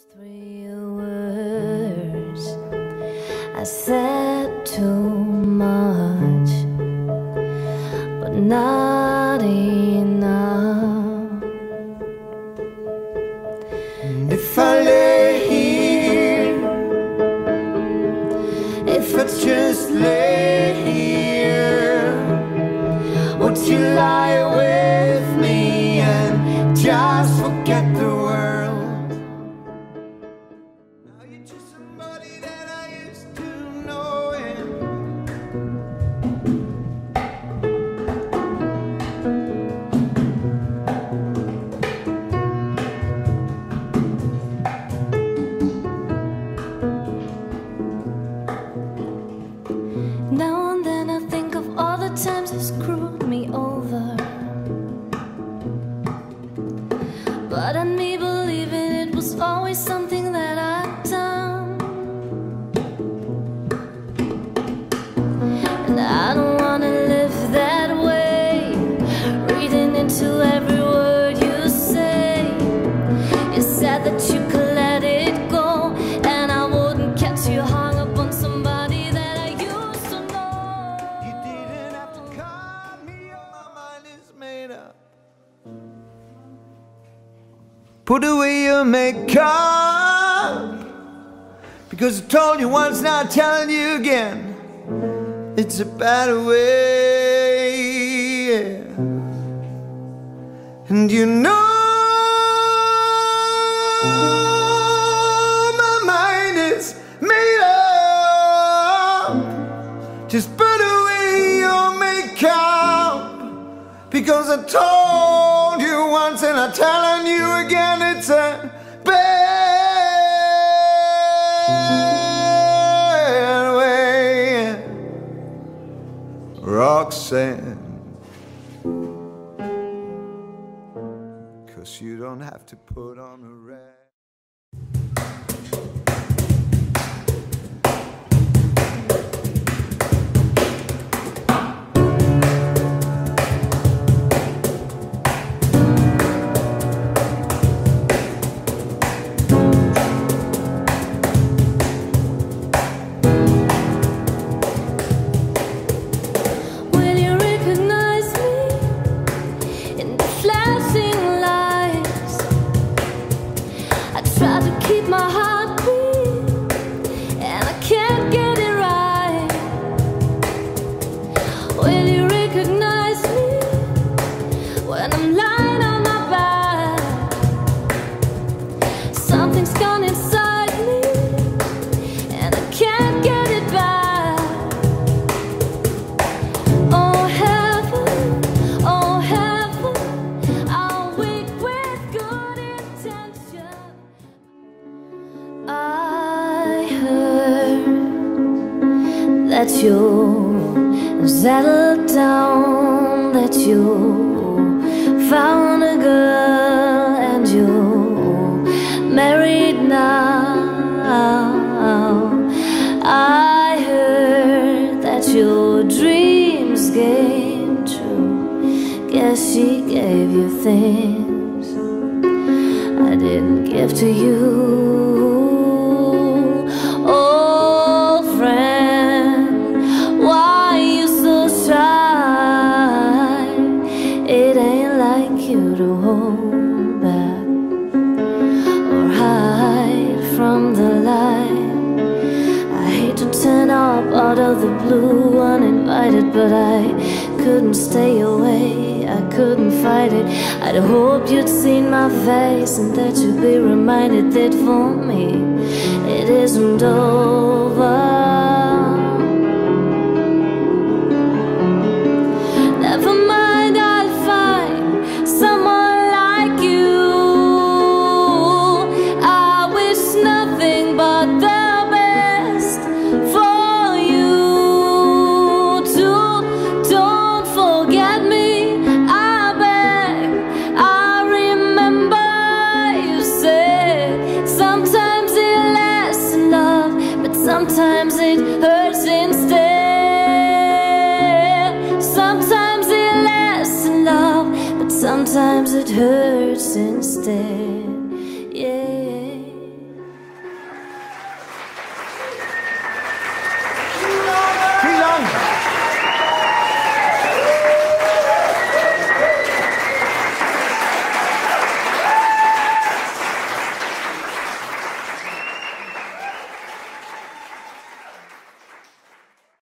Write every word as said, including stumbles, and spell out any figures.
Three words I said too much, but not enough. And if I lay here, if I just lay here, would you lie with me and just forget the world? Now you're just somebody that I used to know, and now and then I think of all the times you screwed me over, but in me believing it was always something that I'd done. And I don't wanna live that way, reading into every word you say. You said that you could let it go, and I wouldn't catch you hung up on somebody that I used to know. you didn't have to call me up, my mind is made up. Put away your makeup, because I told you once, now I'm telling you again, it's a better way, yeah. And you know my mind is made up. Just put away your makeup, because I told you once and I'm telling you again, it's a bad way. Roxanne, 'cause you don't have to put on a rag. Will you recognize me in the flashing lights? I try to keep my heart beat, and I can't get it right. Will you recognize me when I'm lying on my back? Something's gone inside me, and I can't get it back. Oh heaven, oh heaven, I'll wait with good intention. I heard that you settled down, that you found a girl and you married now. I heard that your dreams came true. Guess she gave you things I didn't give to you. Old friend, why you so shy? It ain't like you to hold back or hide from the light. I hate to turn up out of the blue uninvited, but I couldn't stay away, I couldn't fight it. I'd hoped you'd seen my face and that you'd be reminded that for me it isn't over. Never mind, I'll find someone like you. I wish nothing but the best for you too. Don't forget me, I beg. I remember you said sometimes it lasts in love, but sometimes it hurts instead. Sometimes it lasts in love, but sometimes it hurts instead.